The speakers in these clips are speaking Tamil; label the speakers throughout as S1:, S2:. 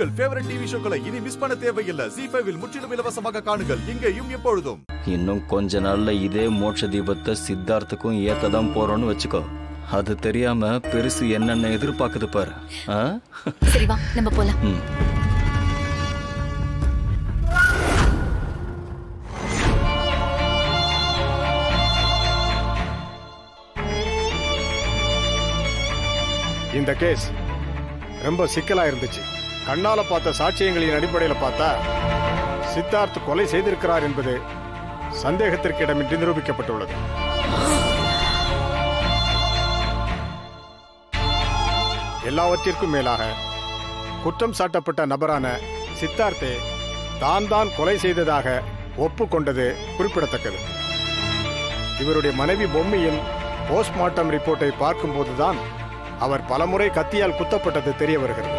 S1: உங்கள் ஃபேவரட் டிவி ஷோக்களை இனி மிஸ் பண்ண தேவையில்லை. ஜீ5 முற்றிலும் இலவசமாக காணுங்கள், இங்கேயும் எப்பொழுதும்.
S2: இன்னும் கொஞ்ச நாள்ல இதே மோட்ச தீபத்தை சித்தார்த்துக்கும் ஏத்ததான் போறோம்னு வச்சுக்கோ. அது தெரியாம பெருசு என்னென்ன எதிர்பார்க்குது பாரு.
S3: சரி வா நம்ம போலாம்.
S4: இந்த கேஸ் ரொம்ப சிக்கலா இருந்துச்சு. கண்ணால பார்த்த சாட்சியங்களின் அடிப்படையில் பார்த்தா சித்தார்த் கொலை செய்திருக்கிறார் என்பது சந்தேகத்திற்கு இடமின்றி நிரூபிக்கப்பட்டுள்ளது. எல்லாவற்றிற்கும் மேலாக குற்றம் சாட்டப்பட்ட நபரான சித்தார்த்தே தான் கொலை செய்ததாக ஒப்புக்கொண்டது குறிப்பிடத்தக்கது. இவருடைய மனைவி பொம்மியின் போஸ்ட்மார்ட்டம் ரிப்போர்ட்டை பார்க்கும்போதுதான் அவர் பலமுறை கத்தியால் குத்தப்பட்டது தெரிய வருகிறது.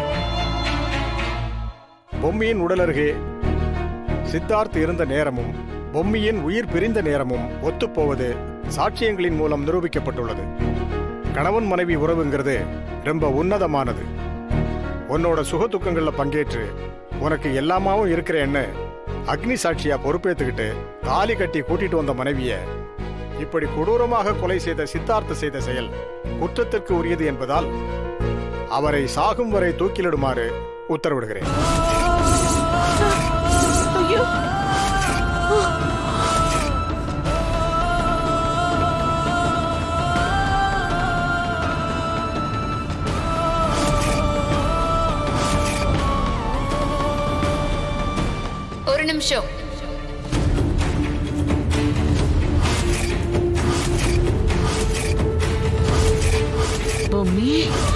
S4: பொம்மியின் உடல் அருகே சித்தார்த் இருந்த நேரமும் பொம்மியின் உயிர் பிரிந்த நேரமும் ஒத்துப்போவது சாட்சியங்களின் மூலம் நிரூபிக்கப்பட்டுள்ளது. கணவன் மனைவி உறவுங்கிறது ரொம்ப உன்னதமானது. உன்னோட சுகதுக்கங்கள்ல பங்கேற்று உனக்கு எல்லாமாவும் இருக்கிறேன்னு அக்னி சாட்சியா பொறுப்பேற்றுக்கிட்டு தாலி கட்டி கூட்டிட்டு வந்த மனைவிய இப்படி கொடூரமாக கொலை செய்த சித்தார்த்த செய்த செயல் குற்றத்திற்கு உரியது என்பதால் அவரை சாகும் வரை தூக்கிலிடுமாறு உத்தரவிடுகிறேன்.
S3: ஒரு நிமிஷம். பொம்மி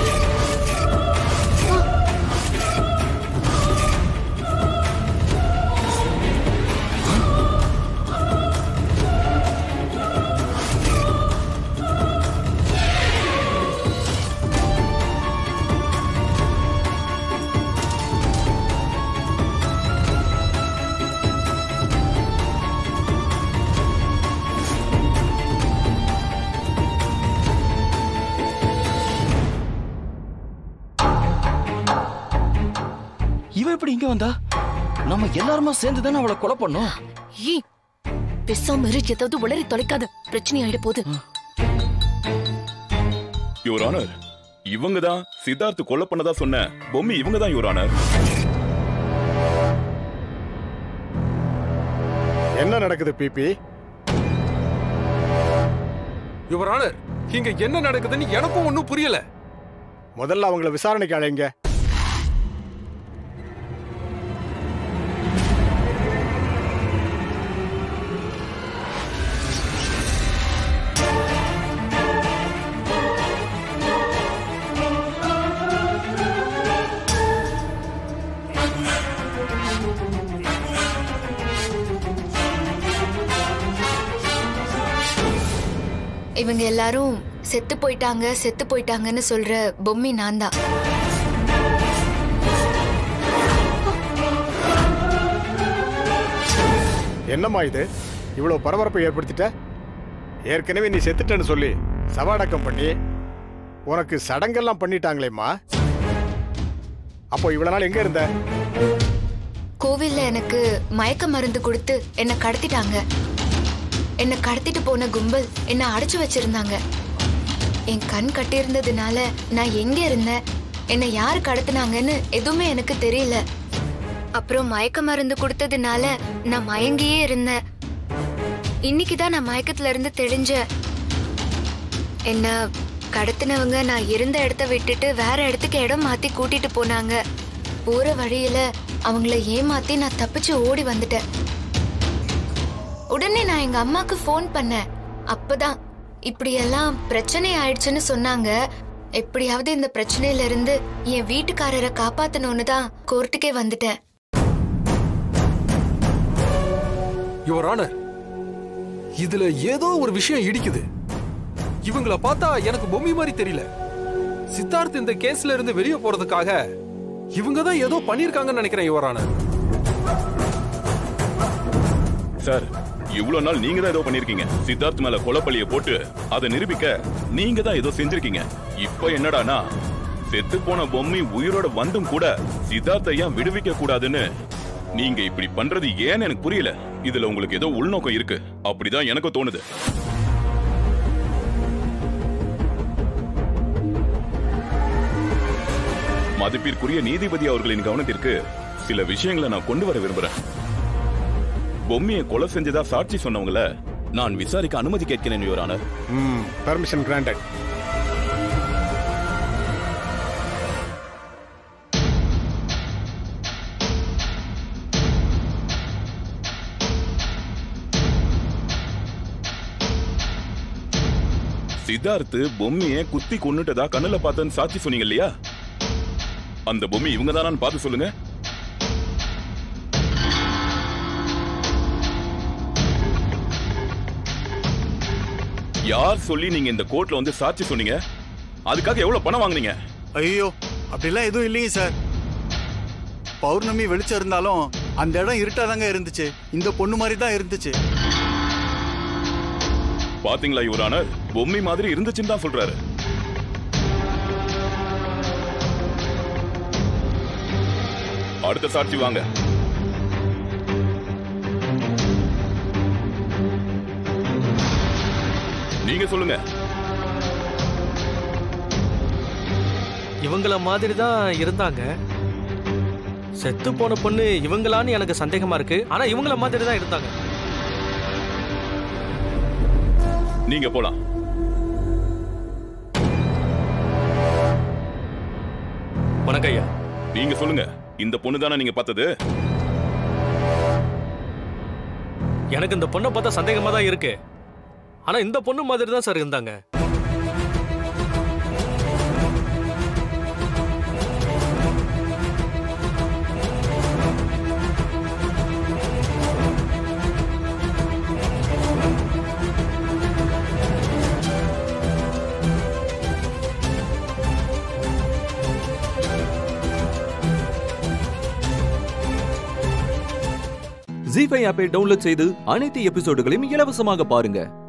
S2: எப்படி இங்க வந்தா? நம்ம எல்லாருமா சேர்ந்து தானே அவளை கொலை பண்ணோம்.
S3: பேசாம ஏதாவது உளறி தொலைக்காத, பிரச்சனை ஆயிட போகுது.
S5: யுவர் ஆனர், இவங்க தான் சித்தார்த் கொலை பண்ணதா சொன்ன பொம்மி. இவங்க தான் யுவர் ஆனர்.
S4: என்ன நடக்குது பிபி?
S6: யுவர் ஆனர், இங்க என்ன நடக்குதுன்னு எனக்கும் ஒன்னும் புரியல.
S4: முதல்ல அவங்களை விசாரணைக்கு அழைங்க.
S3: இவங்க எல்லாரும் செத்து போயிட்டாங்கன்னு சொல்ற பொம்மி நான் தான்.
S4: என்னம்மா இது இவ்வளவு பரபரப்பை ஏற்படுத்திட்ட? ஏற்கனவே நீ செத்துட்டேன்னு சொல்லி சவாடக்கம் பண்ணி உனக்கு சடங்கெல்லாம் பண்ணிட்டாங்களேம்மா. அப்போ இவ்வளவு நாள் எங்க இருந்த?
S3: கோவில்ல எனக்கு மயக்க மருந்து கொடுத்து என்ன கடத்திட்டாங்க. என்ன கடத்திட்டு போன கும்பல் என்ன அடைச்சு வச்சிருந்தாங்க. என் கண் கட்டியிருந்ததுனால நான் எங்க இருந்தேன், என்ன யாரு கடத்தினாங்கன்னு எதுவுமே எனக்கு தெரியல. அப்புறம் மயக்க மருந்து கொடுத்ததுனால நான் மயங்கியே இருந்தேன். இன்னைக்குதான் நான் மயக்கத்துல இருந்து தெளிஞ்சேன். என்ன கடத்தினவங்க நான் இருந்த இடத்த விட்டுட்டு வேற இடத்துக்கு இடம் மாத்தி கூட்டிட்டு போனாங்க. போற வழியில அவங்கள ஏமாத்தி நான் தப்பிச்சு ஓடி வந்துட்டேன். உடனே நான் எங்க அம்மாக்கு போன் பண்ணேன். அப்பதான் இப்படி எல்லாம் பிரச்சனை ஆயிடுச்சுன்னு சொன்னாங்க. எப்படியாவது இந்த பிரச்சனையில இருந்து என் வீட்டுக்காரரை காப்பாத்தணும்னு தான் கோர்ட்டுக்கே வந்துட்டேன்.
S6: யுவர் ஆனர், இதுல ஏதோ ஒரு விஷயம் இடிக்குது. இவங்கள பார்த்தா எனக்கு பொம்மி மாதிரி தெரியல. சித்தார்த் இந்த கேஸ்ல இருந்து வெளியே போறதுக்காக இவங்க தான் ஏதோ பண்ணிருக்காங்கன்னு நினைக்கிறேன் யுவர் ஆனர்.
S5: சார், இவ்வளவு நாள் நீங்க தான் ஏதோ பண்ணிருக்கீங்க. சித்தார்த் மேல கொலைப்பழிய போட்டு அதை நிரூபிக்க நீங்க தான் ஏதோ செஞ்சிருக்கீங்க. இப்ப என்னடானா செத்து போன பொம்மி உயிரோட வந்தும் கூட சித்தார்த்தை ஏன் விடுவிக்க கூடாதுன்னு நீங்க இப்படி பண்றது ஏன்னு எனக்கு புரியல. இதுல உங்களுக்கு ஏதோ உள்நோக்கம் இருக்கு, அப்படிதான் எனக்கு தோணுது. மதிப்பிற்குரிய நீதிபதி அவர்களின் கவனத்திற்கு சில விஷயங்களை நான் கொண்டு வர விரும்புறேன். பொம்மியை கொலை செஞ்சதா சாட்சி சொன்னவங்கள நான் விசாரிக்க அனுமதி கேட்கிறேன் your honour.
S4: Permission granted.
S5: Siddharth பொம்மியை குத்தி கொன்னுட்டதா கண்ணுல பார்த்தன்னு சாட்சி சொன்னீங்க இல்லையா? அந்த பொம்மி இவங்க தானான்னு பார்த்து சொல்லுங்க. யார் சொல்லி நீங்க இந்த கோர்ட்ல வந்து சாட்சி சொன்னீங்க? அதுக்காக எவ்வளவு பணம் வாங்குனீங்க?
S7: ஐயோ, அப்படிலாம் எதுவும் இல்லையே சார். பௌர்ணமி வெளிச்சம் இருந்தாலும் அந்த இடம் இருட்டாதாங்க இருந்துச்சு. இந்த பொண்ணு மாதிரி தான் இருந்துச்சு.
S5: பாத்தீங்களா யுவர் ஆனர், பொம்மி மாதிரி இருந்துச்சுன்னு தான் சொல்றாரு. அடுத்த சாட்சி வாங்க. நீங்க சொல்லுங்க.
S8: இவங்கள மாதிரி தான் இருந்தாங்க. செத்து போன பொண்ணு இவங்களான்னு எனக்கு சந்தேகமா இருக்கு. ஆனா இவங்கள மாதிரி தான் இருந்தாங்க.
S5: நீங்க போலாம்.
S8: வணக்கம் ஐயா.
S5: நீங்க சொல்லுங்க, இந்த பொண்ணு தானே நீங்க பார்த்தது?
S8: எனக்கு இந்த பொண்ணை பார்த்தா சந்தேகமா தான் இருக்கு. ஆனா இந்த பொண்ணு மாதிரி தான் சார் இருந்தாங்க.
S9: ZEE5 ஆப்பை டவுன்லோட் செய்து அனைத்து எபிசோடுகளையும் இலவசமாக பாருங்க.